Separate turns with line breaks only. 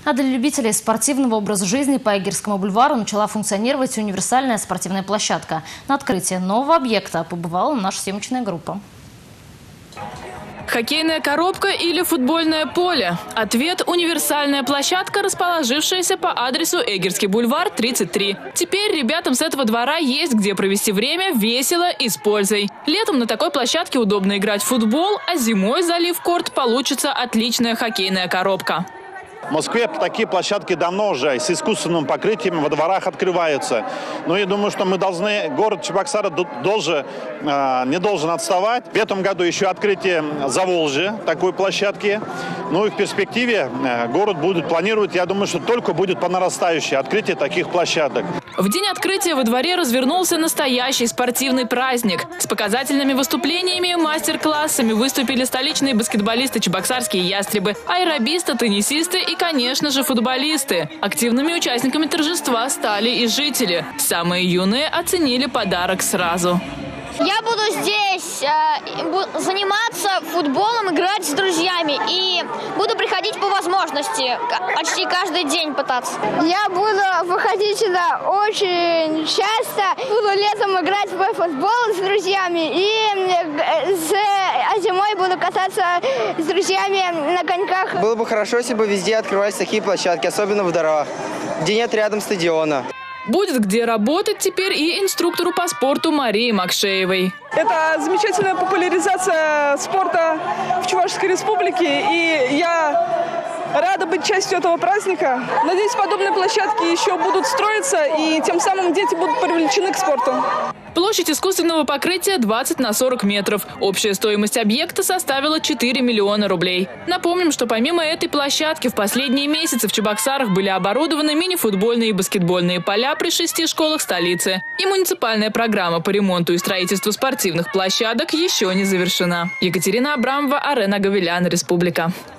А для любителей спортивного образа жизни по Эгерскому бульвару начала функционировать универсальная спортивная площадка. На открытие нового объекта побывала наша съемочная группа.
Хоккейная коробка или футбольное поле? Ответ – универсальная площадка, расположившаяся по адресу Эгерский бульвар, 33. Теперь ребятам с этого двора есть где провести время весело и с пользой. Летом на такой площадке удобно играть в футбол, а зимой, залив корт, получится отличная хоккейная коробка.
В Москве такие площадки давно уже с искусственным покрытием во дворах открываются. Но я думаю, что мы должны, город Чебоксары не должен отставать. В этом году еще открытие Заволжья такой площадки. Ну и в перспективе город будет планировать, я думаю, что только будет по нарастающей открытие таких площадок.
В день открытия во дворе развернулся настоящий спортивный праздник. С показательными выступлениями, мастер-классами выступили столичные баскетболисты «Чебоксарские ястребы», аэробисты, теннисисты и, конечно же, футболисты. Активными участниками торжества стали и жители. Самые юные оценили подарок сразу.
Я буду здесь заниматься футболом, играть с друзьями и буду приходить по возможности, почти каждый день пытаться.
Я буду выходить сюда очень часто, буду летом играть в футбол с друзьями а зимой буду кататься с друзьями на коньках.
Было бы хорошо, если бы везде открывались такие площадки, особенно в дворах, где нет рядом стадиона.
Будет где работать теперь и инструктору по спорту Марии Макшеевой.
Это замечательная популяризация спорта в Чувашской республике, и я рада быть частью этого праздника. Надеюсь, подобные площадки еще будут строиться, и тем самым дети будут привлечены к спорту.
Площадь искусственного покрытия 20 на 40 метров. Общая стоимость объекта составила 4 миллиона рублей. Напомним, что помимо этой площадки в последние месяцы в Чебоксарах были оборудованы мини-футбольные и баскетбольные поля при 6 школах столицы. И муниципальная программа по ремонту и строительству спортивных площадок еще не завершена. Екатерина Абрамова, Арена Гавилян, Республика.